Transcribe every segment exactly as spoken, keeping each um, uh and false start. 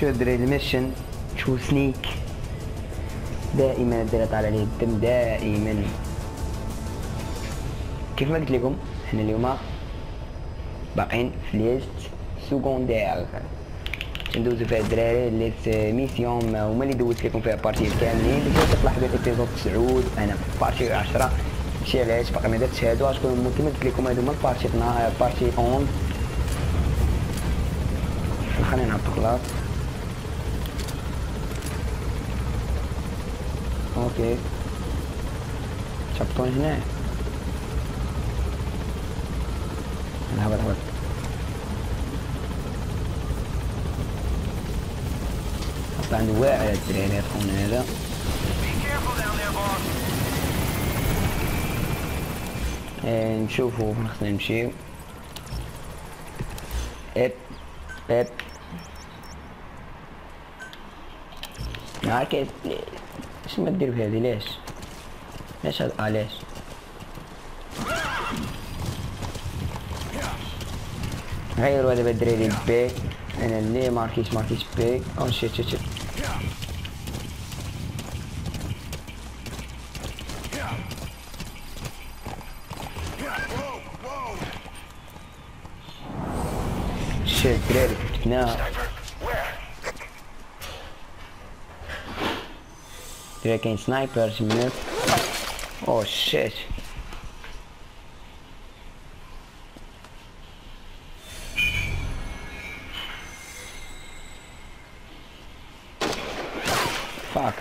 شو دري الميشن شو سنيك دائما الدري طالع لي الدم دائما. كيف ما قلت لكم احنا اليوم باقيين في ليست سكوندير ندوزو فيها الدراري ليست ميسيون هما اللي دوزت لكم فيها بارتي كاملين اللي كتطلع حدا الابيزود تسعود. انا في بارتي عشرة ماشي علاش باقي ما درتش هادو غتكون كيما قلت لكم هادو هما البارتي اثنا بارتي احد. خلينا نهبطو خلاص. اوكي شابطون هنا هبط هبط. حط عنده واعر الدراري خونا هذا. ايه نشوفو فين خصنا نمشيو. اب اب هاكا اش ما دير بهادي ليش ليش هاد علاش غيروا دابا الدراري بي. انا اللي ماركيش ماركيش بي. او شيت شيت شيت شيت دراري نا دراري كاين سنايبر شمنت. او شيت فاك.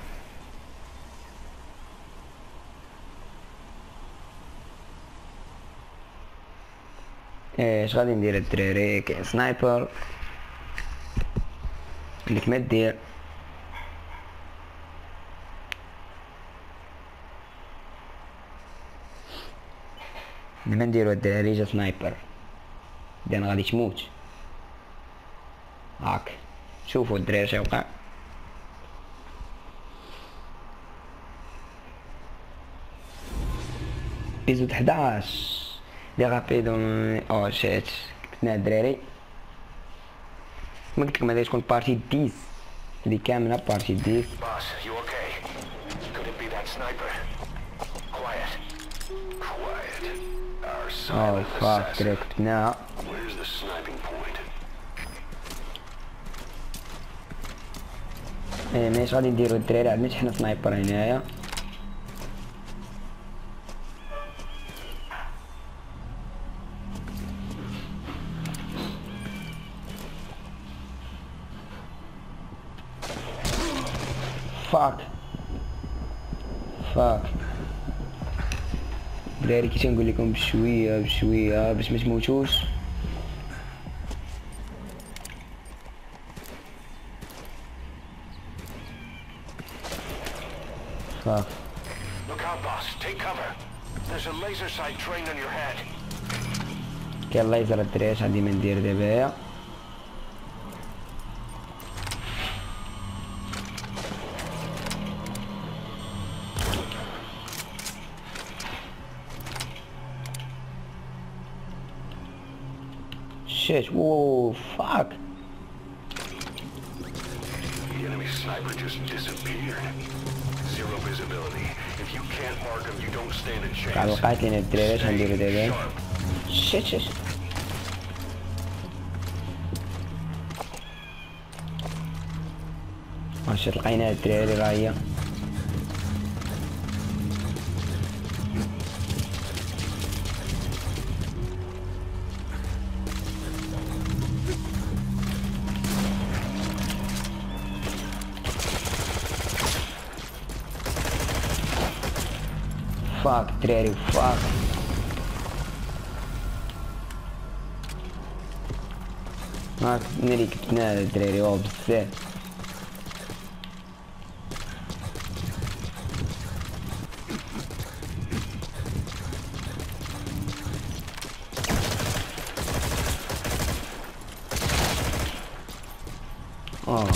ايش غادي ندير الدراري؟ كاين سنايبر ليك ما دير. ما نديرو الدراري جا سنايبر دي انا غادي تموت. هاك شوفوا الدراري اش وقع. بيزود حداش لي غابيدو. او شيت كتبنا الدراري ما قلت لكم هذا تكون بارتي ديس هذه كامله بارتي ديس. او فاك دراري كتبناها. ايه ماش غادي نديرو الدراري عندنا حنا سنايبر هنايا. فاك فاك دراري كي تنقول لكم بشويه بشويه باش ما تموتوش. فاك كاين ليزر الدراري اش غادي ما ندير دابا. Shit, whoa, fuck. The enemy sniper just disappeared. Zero visibility. If you can't mark him, you don't stand a chance. قاعد وقعت لنا الدراري اش غنديرو دابا؟ شيت شيت واش لقينا الدراري راه هي. فاك دراري فاك. هاك ملي كتبنا الدراري واو بزاف. اوه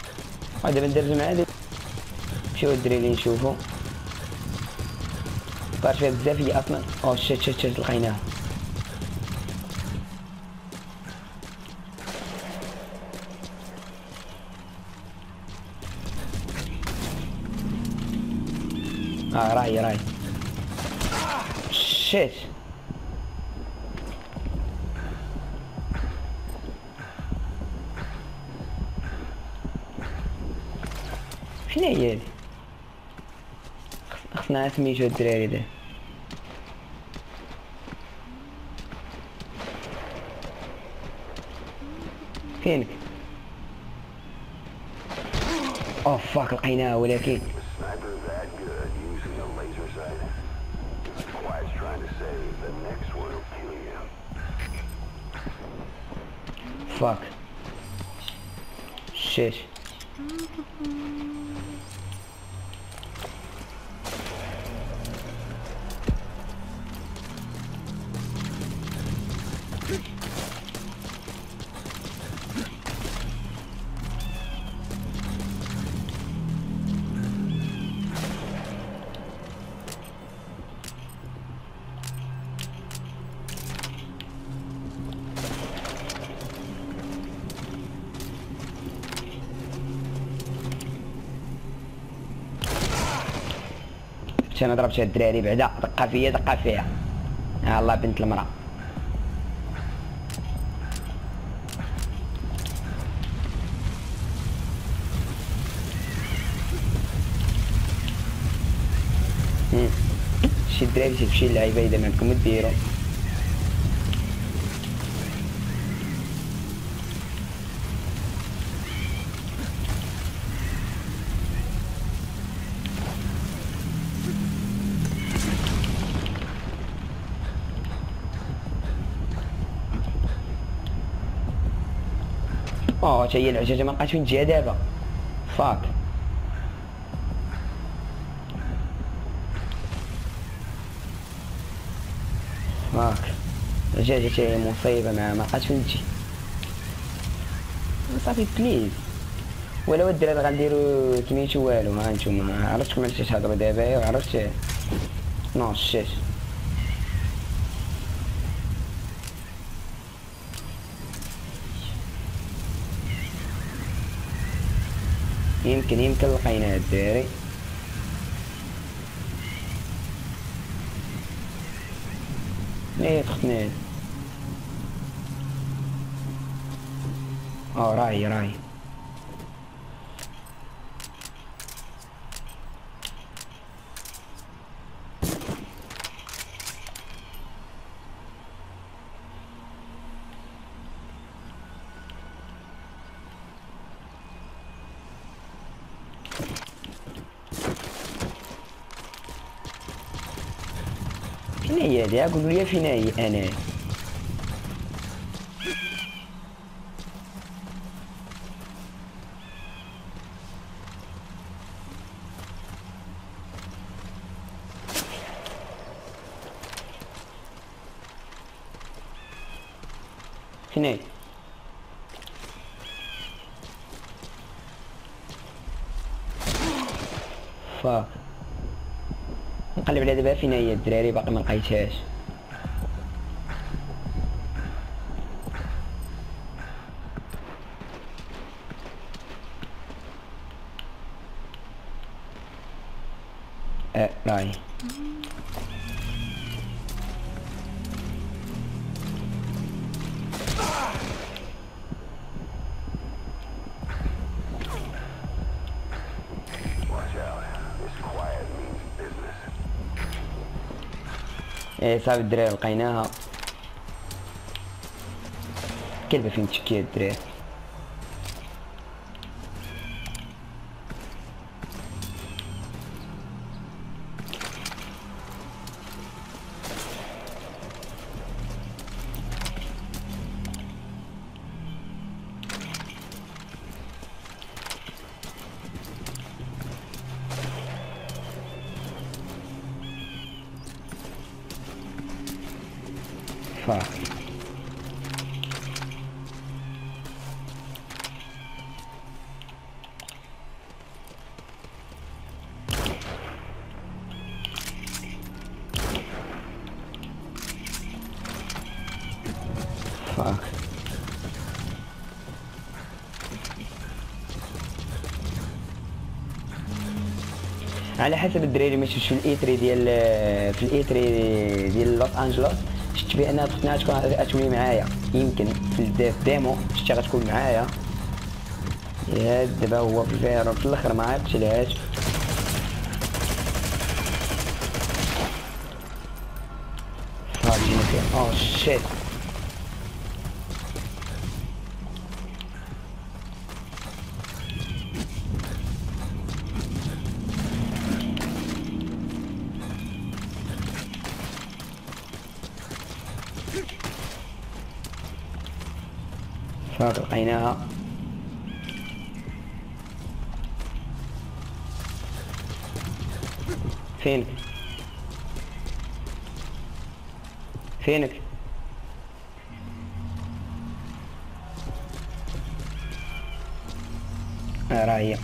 هذا بندرجم عادي. نمشيو الدراري نشوفو صار فيها بزاف هي اصلا. او شت شت شت لقيناها. اه راي راي شت. فين هي هادي؟ خصنا سميتو الدراري ده. فينك؟ اوه فاك لقيناها ولكن Sniper that good using a laser sight. Quiet's trying to say the next one will kill you. فاك شت. انا ضربت شي الدراري بعدا دقه فيا دقه فيها. ها الله بنت المراه. شي الدراري تمشي اللعيبه اذا ما عندكم ديروا. اوه تا هي العجاجه ما بقاش فين تجيها دابا. فاك فاك العجاجه تا هي مصيبه ما ما بقاش فين تجي. صافي بليز. ولا الدراري غنديرو سميتو والو. ها نتوما ما عرفتكم علاش تهضروا دابا وعرفت نو شيت. يمكن يمكن لقينا الدراري. ليه تختني؟ اه راي راي فين هي هادي؟ قولوا لي فين هي انا. فين هي؟ فاك نقلب على دابا فين هي الدراري باقي ما لقيتهاش. اه راي ايه صافي الدراري لقيناها. كلبه فين تشكي الدراري. فاك على حسب الدراري ما شفتش في الايتري ديال في الايتري ديال لوس انجلوس شفت بان تقنية تكون غتولي معايا يمكن في الديمو شفتها غتكون معايا يا دابا هو في الفيرو في الاخر ما يقتلهاش فاجينا فيه اوه شيت فاك لقيناها فينك فينك آه راه هي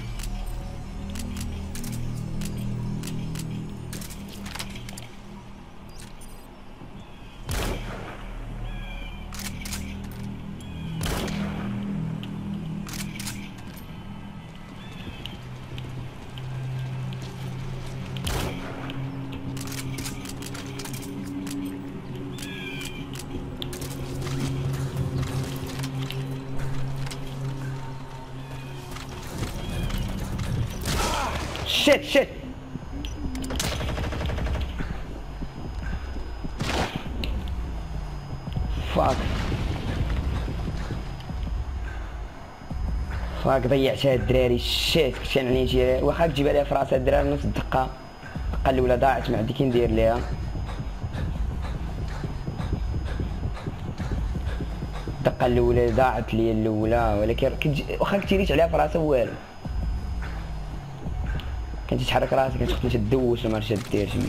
شيت شيت فاك فاك ضيعتها الدراري شيت كنت كان عليه شي واخا تجيب عليها في راسها الدراري نص دقه الدقه الاولى ضاعت ما عندي كي ندير ليها الدقه الاولى ضاعت لي الاولى ولكن واخا كنت ريت عليها في راسها والو كنت تحرك راسك كنت تخدم تدوش وما رشاد دير شي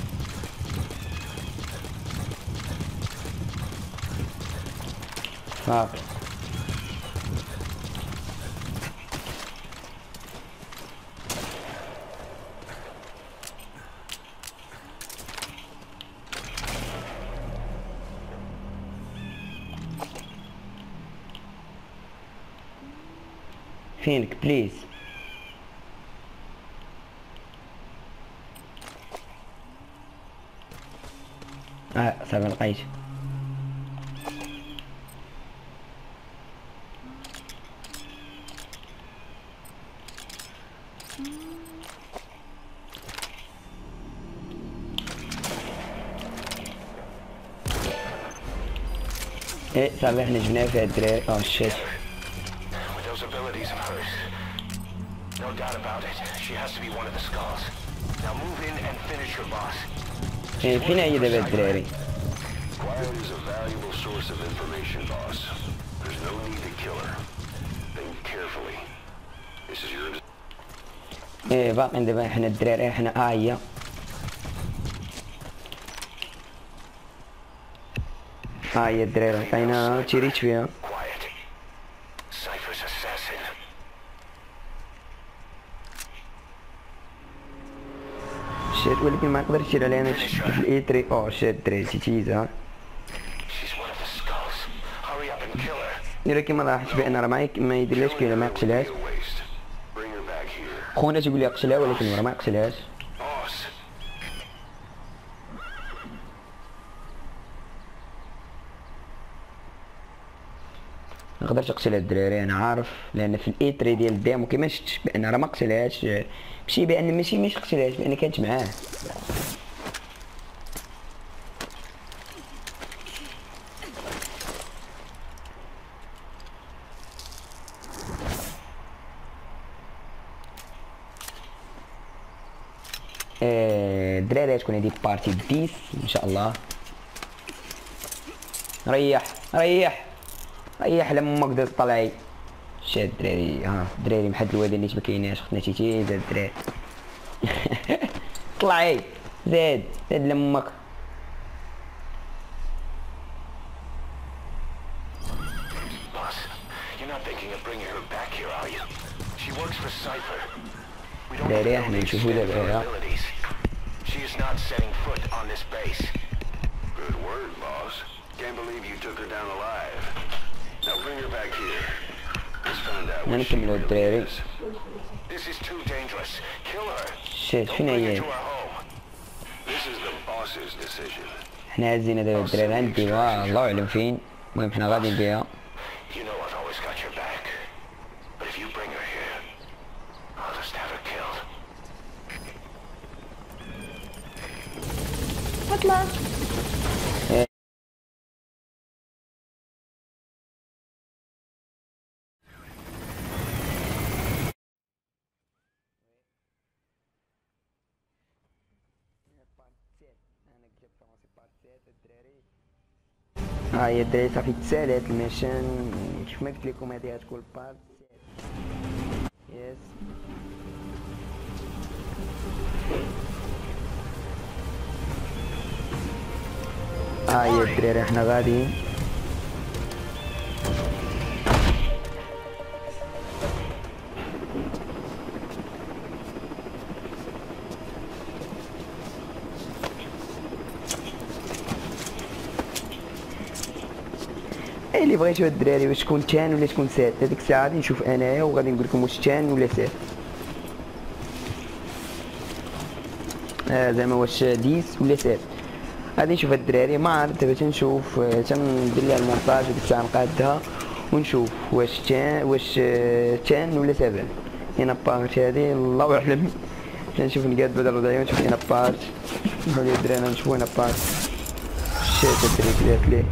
صافي فينك بليز اه صافي لقيت ايه صافي حنا جبناها فيها الدراري اه شيت No doubt about it. She has to be one of the skulls. Now move in and finish your boss. ايه فين هي دابا الدراري Quiet is a valuable source of information, boss. There's no need to kill her. Think carefully. This is your... ايه باقي دابا حنا الدراري حنا ها هي ها هي الدراري لقيناها تيريت فيها Quiet. Cypher's assassin. شيت ولكن ما نقدرش يصير علينا في الايتري او شيت الدراري تيتيزا She's one of the skulls. Hurry up and kill her. ولكن ما لاحظتش بان راه ما ما يديرلاش كي ما يقتلهاش Waste. Bring her back here. خونا تيقول لي قتلها ولكن راه ما يقتلهاش Boss. ما نقدرش نقتلها الدراري انا عارف لان في الايتري ديال الديمو كيما شفت بان راه ما قتلهاش ماشي بان ماشي ماشي قتلهاش بان كانت معاه الدراري تكون هذه بارتي ديس ان شاء الله ريح ريح ريح لما ما قدرت طلعي شاد الدراري ها الدراري محد الواد اللي ما كايناش خصنا شي تيزاد الدراري طلعي زاد زاد لمك Boss, you're not thinking of bringing her back here, are you? She works for Cypher. We don't الدراري know احنا the نشوفو extent of دابا her abilities. She is not setting foot on this base. Good word, boss. Can't believe you took her down alive. Now bring her back here. Let's find out what she نكملو really الدراري is. This is too dangerous. Kill her. شيت Don't فين bring her هي؟ to our home. This is the boss's decision. حنا هزينا دابا الدراري عند ديما الله اعلم فين. المهم حنا غاديين بها. You know I've always got your back. But if you bring her here, I'll just have her killed. اطلع. ها هي الدراري صافي تسالات الميشن كيف ما قلت لكم هذه غتكون بارت يس. ها هي الدراري حنا غاديين. اللي بغيتو الدراري واش تكون تان ولا تكون سات، هذيك الساعه غادي نشوف انايا وغادي نقول لكم واش تان ولا سات. آه زعما واش ديس ولا سات غادي نشوف الدراري. ما عرفت دابا تنشوف تندير لها المونتاج وديك الساعه نقادها ونشوف واش تان واش تان ولا سبعة. هنا بارت هادي الله اعلم. تنشوف نقاد بعد الوضعيه ونشوف هنا بارت. نحاول الدراري نشوفو هنا بارت. شات الدراري كلات ليه.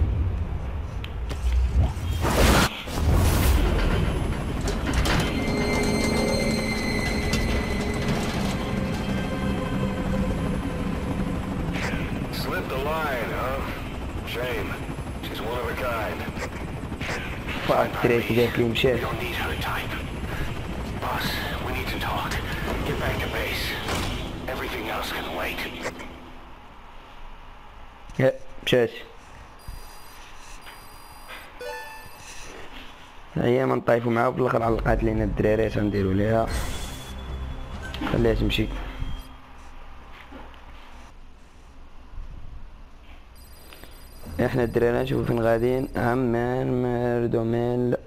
فاك الدراري كي قالت لي مشات. يا مشات. هي ما نطايفو معاها وفي الاخر علقات لينا الدراري اش نديرو ليها. خليها تمشي. احنا الدراري نشوفو فين غاديين. عمان مردومين لا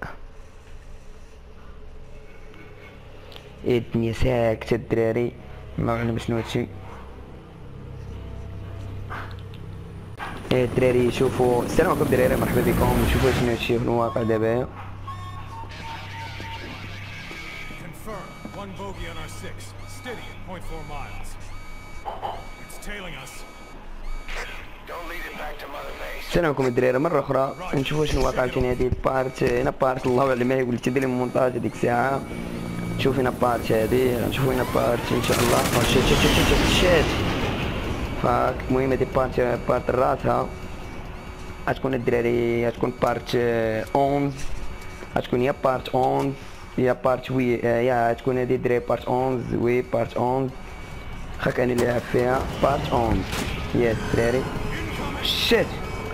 ايه الدنيا ساكتة الدراري ما علم شنو هادشي. ايه الدراري شوفوا السلام عليكم الدراري مرحبا بكم. شوفوا شنو هادشي في الواقع دابا. السلام عليكم الدراري مرة أخرى. نشوفوا شنو واقع عاوتاني هادي البارت. هنا بارت الله أعلم ما يقول تدير المونتاج هاديك الساعة. نشوف هنا بارت هادي غنشوفو هنا بارت إن شاء الله. شات شات شات شات شات فاك. المهم هادي بارت بارت راسها غتكون الدراري غتكون بارت أونز. غتكون يا بارت أونز يا بارت وي يا غتكون هادي الدراري بارت أونز وي بارت أونز. خاك أنا اللي لعب فيها بارت أونز ياس الدراري. شات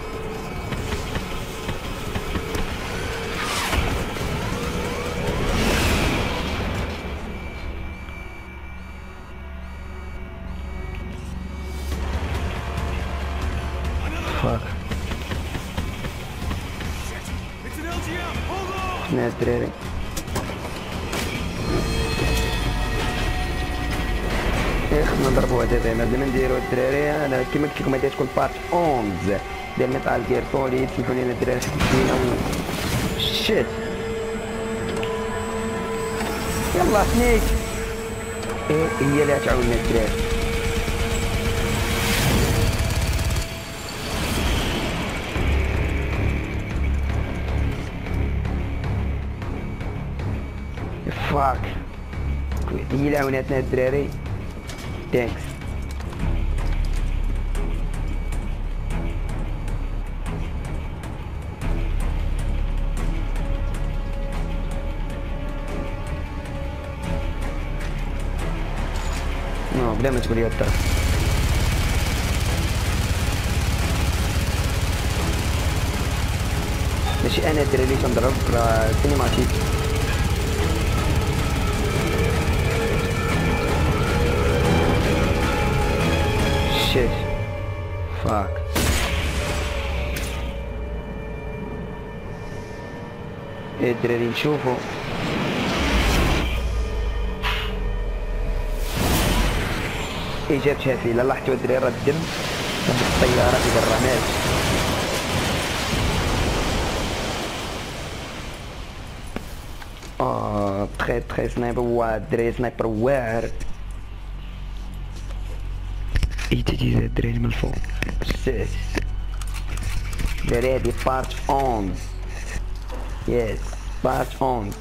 فاك. شنو الدراري ايه خصنا نضربوها دابا. ما بدا نديرو الدراري انا كيما قلت لكم هادي تكون بارت أونز ديال ميتال جير سوليد. سمحوا لينا الدراري حيت مشينا شيت. يلا سنيك ايه هي اللي غتعاوننا الدراري. فاك هي اللي عاوناتنا الدراري. تانكس. نو بلا ما تقول لي الطرف. ماشي انا الدراري اللي تنضرب راه سينيماتيك. شيت فاك. ايه الدراري نشوفو اجابه شافي. الا لاحظتوا الدراري راه الدم عند الطياره في الرماد. اه تخي تخي سنايبر واعر الدراري، سنايبر واعر. اي تجي الدراري من الفوق. شتات الدراري هادي بارت اونز. يس بارت اونز.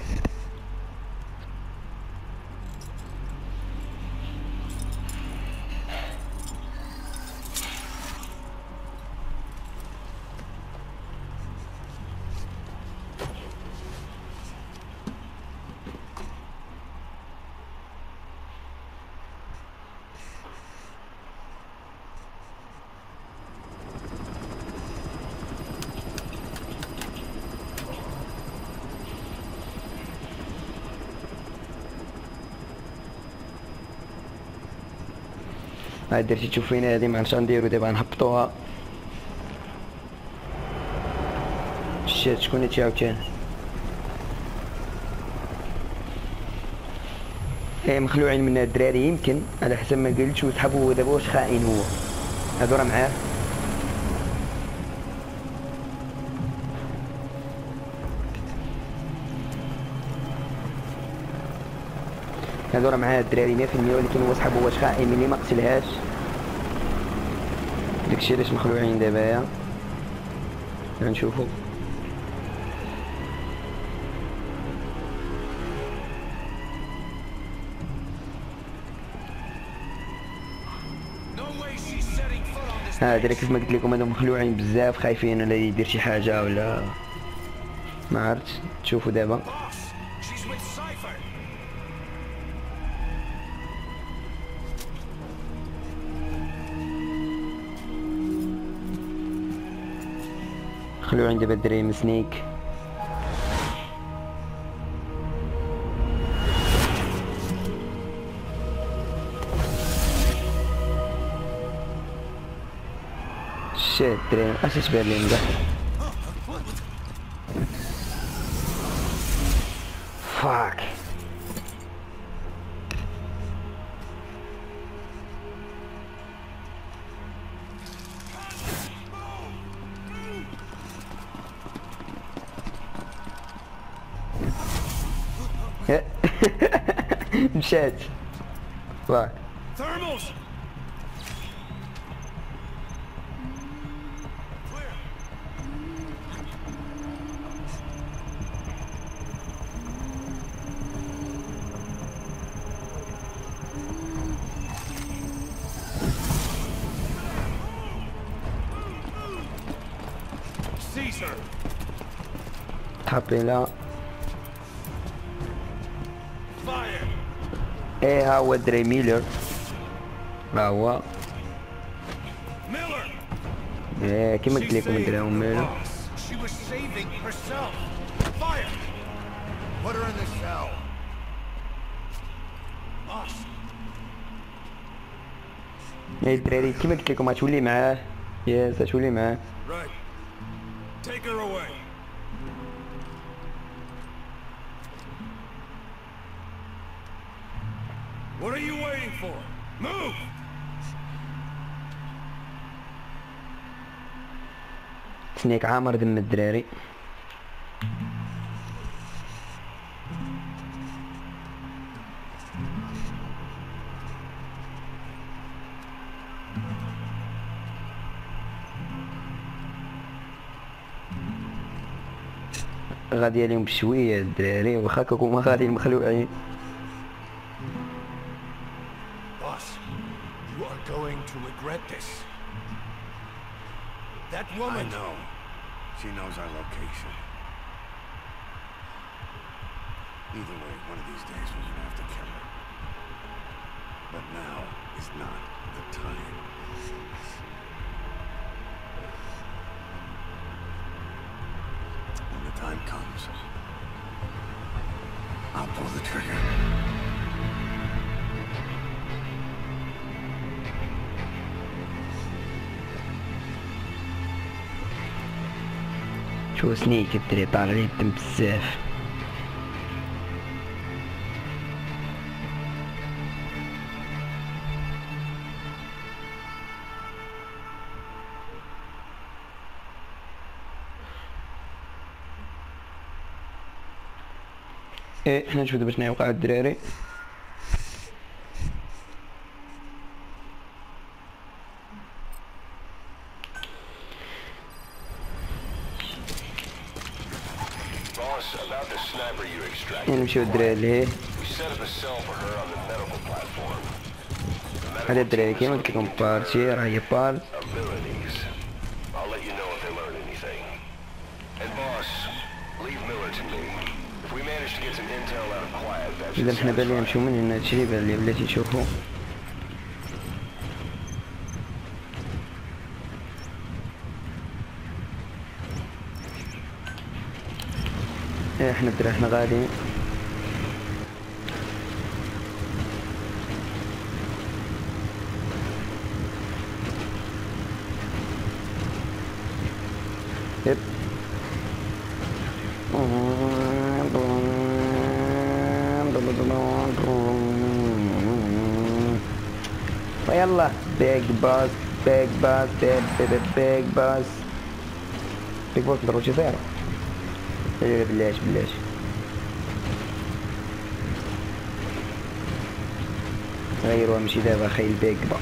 هاي درتي تشوفينا هادي معرفتش غنديرو دابا نهبطوها. شات شكون هادشي عاوتاني؟ ايه مخلوعين من الدراري يمكن على حسب ما قلت، وسحبو دابا واش خائن هو. هادو راه معاه. هادو راه معاه الدراري مية في المية، ولكن هو صحابو واش خائن ملي ما قتلهاش. داكشي علاش مخلوعين دابايا. غنشوفو. ها دراري كيف ما قلت لكم هادو مخلوعين بزاف، خايفين ولا يدير شي حاجه ولا ما عرفتش. تشوفوا دابا مخلوعين دابا الدراري من سنيك. شات الدراري اش تبان لهم كاع. فاك مشات. فاك تحطينا. ايه ها هو دري ميلر، ها هو. ايه كيما قلت لكم الدراري هما ميلر. ايه الدراري كيما قلت لكم غتولي معاه. ياس غتولي معاه. Take her away. What are you waiting for? Move! سنيك عامر دم الدراري. غادي عليهم بشويه الدراري، واخا كوما غادي مخلوعين. Boss, you are going to regret this. That woman. I know. She knows our location. Either way, one of these days we're gonna have to kill her. But now is not the time. When the time comes, I'll pull the trigger. شو سنيك الدري طالع لي الدم بزاف. ايه حنا نشوفو دابا شنو يوقع الدراري. Boss, about the sniper you extracted. نمشيو الدراري لهيه. We set up a cell for her on the medical platform. The هذا medical الدراري team is كيما قلت لكم looking into بارتي راه هي بارت. abilities. I'll let you know if they learn anything. And boss, leave Miller to me. If we manage to get some intel out of Quiet, that should اذا حنا بالي satisfy نمشيو him. من هنا هادشي اللي بان لي بلاتي نشوفو. ايه حنا الدراري حنا غاديين. يب ويلا بيج باس بيج باس بيج بيج بيج باس بيج باس نضربو شي زيرو. لا بلاش بلاش. غيروا نمشي دابا خاي البيج باس.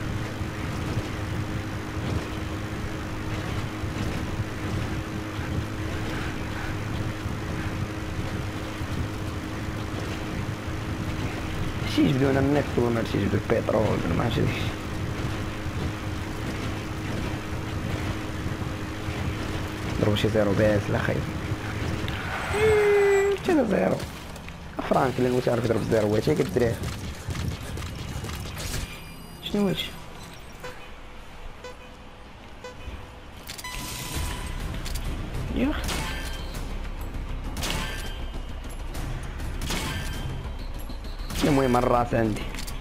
شي يجبدونا النفط ولا هادشي يجبدو البترول ولا ما عرفتش داكشي. ضربو شي زيرو باس لا خايب. حتى زيرو. فرانك اللي نقول تعرف يضرب الزيروات هيك الدراري. شنو هادشي؟ ياخ المهم الراس عندي.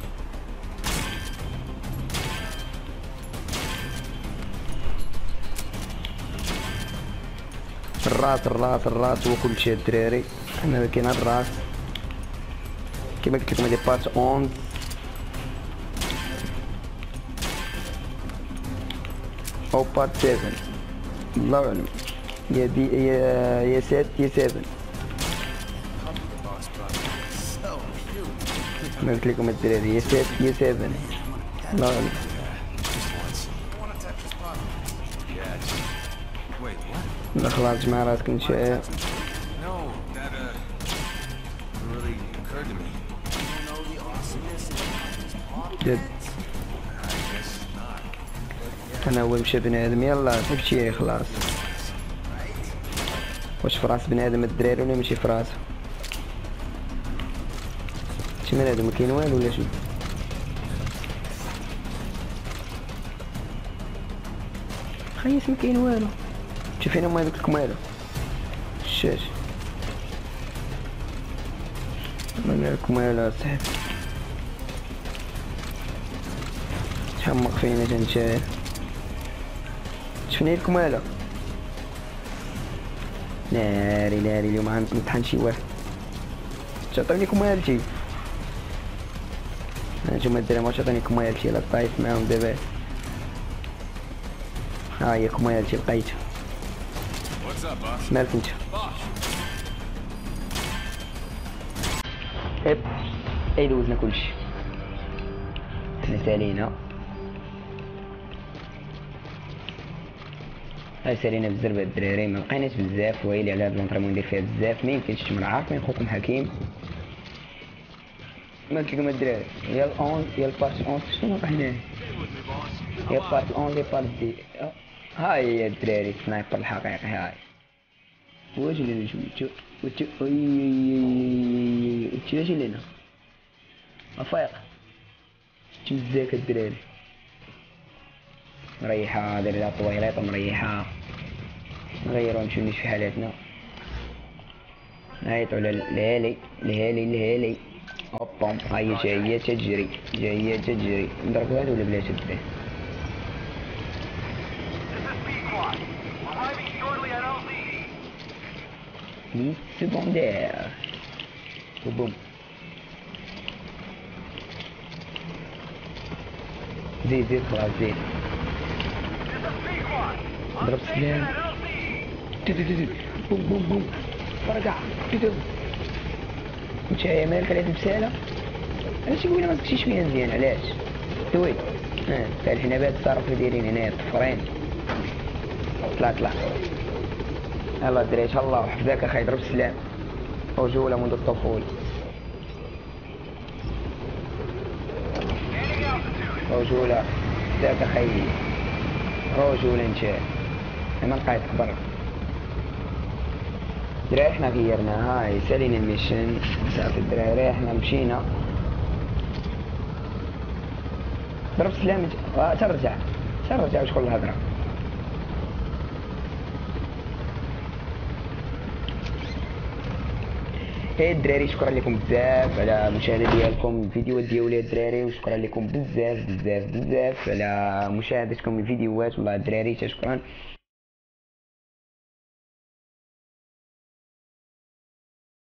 الراس الراس الراس هو كل شيء الدراري. هنا كاين الراس كيما قلت لكم هادي بارت اونز. او بارت سبعة الله اعلم. يا دي يا يا سات يا سبعة. ما قلت لكم الدراري يا سات يا سبعة الله اعلم. لا خلاص مع راسك نشاء. جد انا هو مشى بنادم يلا تمشي خلاص. واش في راس بنادم الدراري ولا ماشي في راسه؟ شي بنادم ما كاين والو ولا شنو؟ خيس ما كاين والو. شوف هنا ما قلت لكم والو. الشاش ما قال لكم والو اصاحبي. شحال موقفين اجا نشاهد. شفنا لكم والو. ناري ناري اليوم غنطحن شي واحد. تعطيني كمالتي. نجم الدراري ما تعطيني كمالتي لا طايف معاهم دابا. ها هي كمالتي لقيتها. مالك انت؟ اب اي دوزنا كلشي. حنا سالينا. هاي سالينا بزاف الدراري ما بقيناش بزاف ويلي على هاد لونطريمون ندير فيها بزاف ما يمكنش تمر عارفين خوكم حكيم. ما قلت لكم الدراري يا الأون يا البارت أون شنو وقع هنا يا بارت أون يا بارت دي. هاي هي الدراري سنايبر الحقيقي هاي. واش اللي نشوف وتو اي وتو اجي لنا افايق تمزاك الدراري مريحة داير لها طويلات مريحة. نغيرو نمشيو نشوف حالاتنا. نعيطو على الهالي الهالي الهالي هوبا هاي جاية تجري جاية تجري. نضربو هادو ولا بلاش الدراري؟ لي سكوندير وبوم زيد زيد خلاص زيد. ضرب سلام. بوم بوم بوم فرقع. نتايا مالك على هاد البسالة؟ علاش يقولنا ما تمشي شوية مزيان علاش؟ دوي اه تا الحين بهاد التصرف اللي دايرين هنايا طفرين. طلع طلع يلا الدراري الله وحفظاك اخاي ضرب السلام. رجولة منذ الطفولة. رجولة ذاك اخي رجولة نتا انا نقايد برا. الدراري حنا غيرنا هاي سالينا الميشن صافي الدراري حنا مشينا. ضرب السلام اه ترجع ترجع وشكون الهضرة. ايه الدراري شكرا لكم بزاف على المشاهده ديالكم الفيديوهات ديالي الدراري وشكرا لكم بزاف بزاف بزاف على مشاهدتكم الفيديوهات والله الدراري شكرا.